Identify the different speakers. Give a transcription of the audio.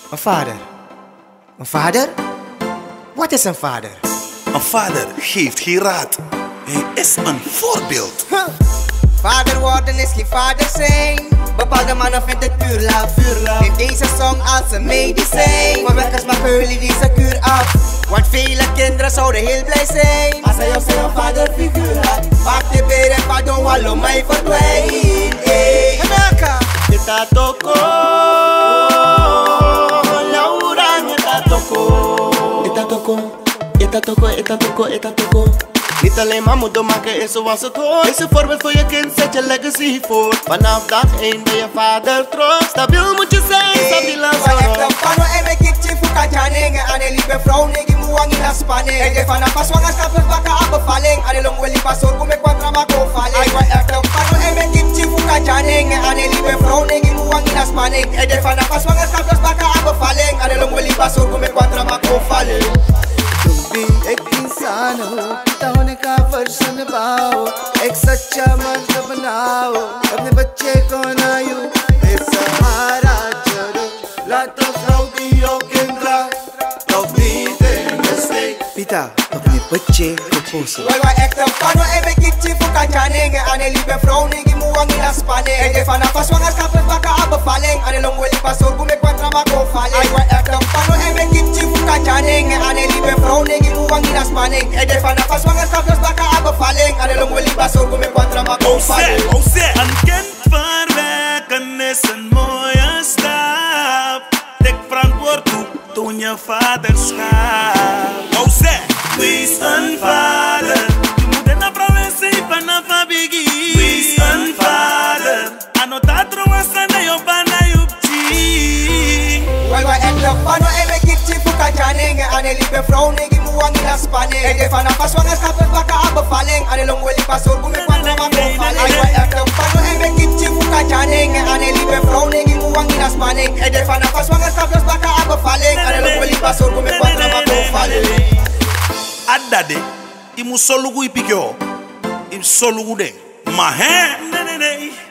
Speaker 1: Een vader. Een vader? Wat is een vader?
Speaker 2: Een vader geeft geen raad. Hij is een voorbeeld.
Speaker 1: Vader worden is geen vader zijn. Bepaalde mannen vindt het puur laat. Neem deze song als een medicijn. Maar wekkers maken jullie deze kuur af. Want vele kinderen zouden heel blij zijn als hij op zijn vaderfiguur had. Pak de beer en pardon, wallo mij verdwijnt. Hey, Hanaka!
Speaker 3: Eta toko, Laura, eta toko. Eta toko, eta toko, eta toko, eta toko. Niet alleen maar moeten maken is zoals het hoort. Is een voorbeeld voor je kind, zet je legacy voort. Vanaf dag 1 ben je vader trots. Stabiel moet je zijn, stabiel als een rots.
Speaker 1: Echt een pano en mijn kitje voor katjaning. En een lieve vrouw, nee, die moet in de spanning. En vanaf pas zwangerschap is bakken aan bevalling. En de long wil die pas zorgen, kom ik wat drama kon vallen. Ik ben echt een pano en mijn kitje voor katjaning. En een lieve vrouw, nee, die moet in de spanning. En vanaf pas zwangerschap is bakken aan bevalling. En de long wil die pas zorgen, kom ik wat drama kon vallen.
Speaker 3: एक इंसान हो, पिता होने का फर्ज निभाओ, एक सच्चा मर्द बनाओ, अपने बच्चे को नायु सहारा चलो, laat ons nou die ook indra, of niet in de steek. Pita, अपने बच्चे को पोसो.
Speaker 1: Wij echt een pano en mijn kitje voor katjaning. En een lieve vrouw, nee, die moet in de spanning. En vanaf pas zwangerschap is bakken aan bevalling. En de long wil die pas zorgen, kom ik wat drama kon vallen. Ik ben echt een pano en mijn kitje voor katjaning. En een lieve vrouw, nee, die moet in de spanning. En vanaf pas zwangerschap is bakken aan bevalling. En de long wil die pas zorgen, kom ik wat drama kon vallen.
Speaker 2: Een kind verwekken is een mooie stap. Tek verantwoord toe, toon je vaderschap. Wees een vader. Je moet in een vrouw en zijn vanaf een biggie. Wees een vader. Anota trouwens aan je bana je
Speaker 1: Wij echt een pano en mijn kitje voor katjaning. En een lieve vrouw, nee, die moet in de spanning. En vanaf pas zwangerschap is bakken aan bevalling. En de long wil die pas zorgen, kom ik wat drama kon vallen. Ik ben echt een pano en mijn kitje voor katjaning. En een lieve vrouw, nee, die moet in de spanning. En vanaf pas zwangerschap is bakken aan bevalling. En de long wil die pas zorgen, kom ik wat drama kon vallen.
Speaker 2: Adade, imu solugu ipikyo, im solugu de. Mahe,